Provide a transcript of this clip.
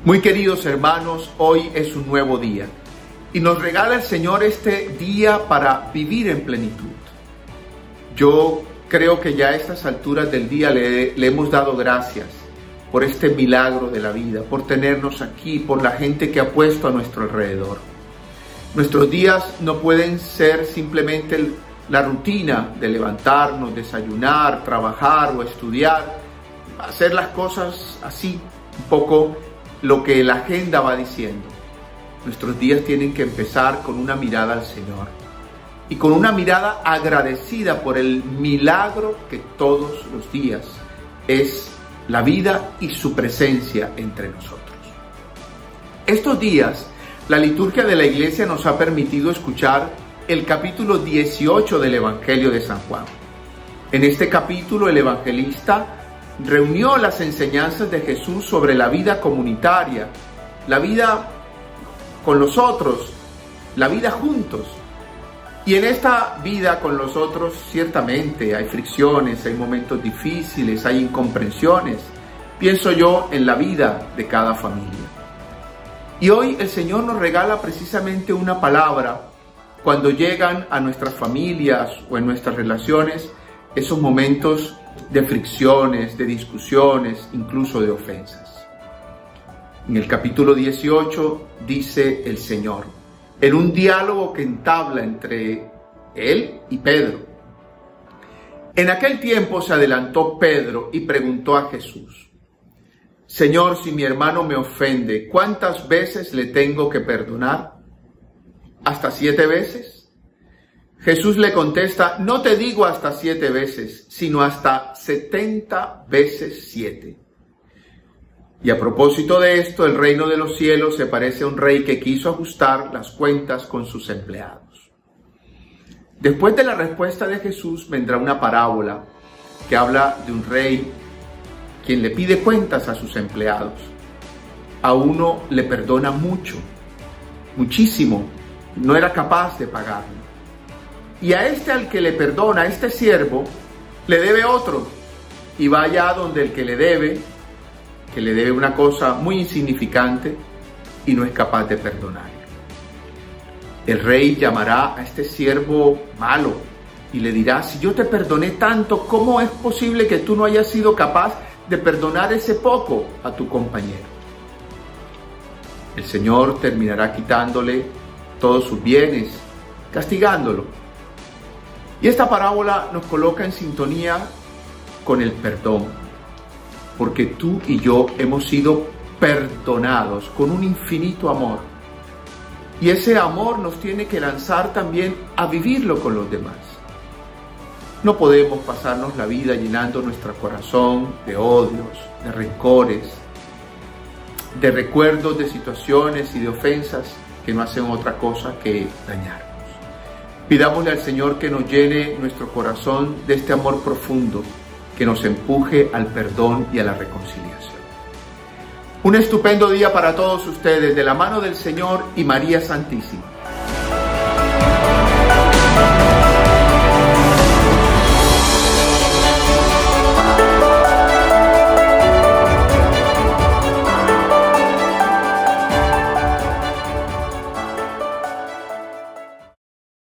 Muy queridos hermanos, hoy es un nuevo día y nos regala el Señor este día para vivir en plenitud. Yo creo que ya a estas alturas del día le hemos dado gracias por este milagro de la vida, por tenernos aquí, por la gente que ha puesto a nuestro alrededor. Nuestros días no pueden ser simplemente la rutina de levantarnos, desayunar, trabajar o estudiar, hacer las cosas así, un poco lo que la agenda va diciendo. Nuestros días tienen que empezar con una mirada al Señor y con una mirada agradecida por el milagro que todos los días es la vida y su presencia entre nosotros. Estos días, la liturgia de la Iglesia nos ha permitido escuchar el capítulo 18 del Evangelio de San Juan. En este capítulo, el evangelista reunió las enseñanzas de Jesús sobre la vida comunitaria, la vida con los otros, la vida juntos. Y en esta vida con los otros, ciertamente hay fricciones, hay momentos difíciles, hay incomprensiones. Pienso yo en la vida de cada familia. Y hoy el Señor nos regala precisamente una palabra cuando llegan a nuestras familias o en nuestras relaciones esos momentos de fricciones, de discusiones, incluso de ofensas. En el capítulo 18 dice el Señor, en un diálogo que entabla entre Él y Pedro. En aquel tiempo se adelantó Pedro y preguntó a Jesús, Señor, si mi hermano me ofende, ¿cuántas veces le tengo que perdonar? ¿Hasta 7 veces? Jesús le contesta, no te digo hasta 7 veces, sino hasta 70 veces 7. Y a propósito de esto, el reino de los cielos se parece a un rey que quiso ajustar las cuentas con sus empleados. Después de la respuesta de Jesús vendrá una parábola que habla de un rey quien le pide cuentas a sus empleados. A uno le perdona mucho, muchísimo, no era capaz de pagarlo. Y a este al que le perdona, a este siervo, le debe otro. Y va allá donde el que le debe una cosa muy insignificante y no es capaz de perdonar. El rey llamará a este siervo malo y le dirá, si yo te perdoné tanto, ¿cómo es posible que tú no hayas sido capaz de perdonar ese poco a tu compañero? El Señor terminará quitándole todos sus bienes, castigándolo. Y esta parábola nos coloca en sintonía con el perdón, porque tú y yo hemos sido perdonados con un infinito amor. Y ese amor nos tiene que lanzar también a vivirlo con los demás. No podemos pasarnos la vida llenando nuestro corazón de odios, de rencores, de recuerdos de situaciones y de ofensas que no hacen otra cosa que dañarnos. Pidámosle al Señor que nos llene nuestro corazón de este amor profundo que nos empuje al perdón y a la reconciliación. Un estupendo día para todos ustedes, de la mano del Señor y María Santísima.